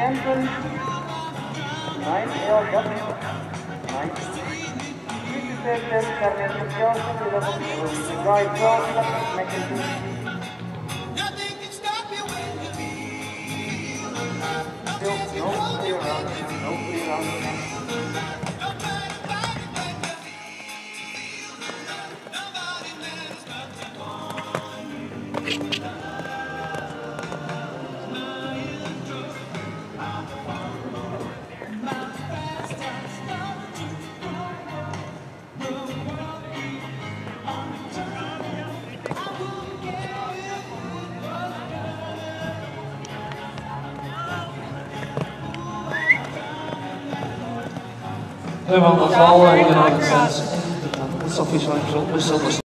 entrance 9LW 9. Service Carmen Johnson, the right 12, McIntyre. Still no clear run, no clear run. We hebben al geval in het officieel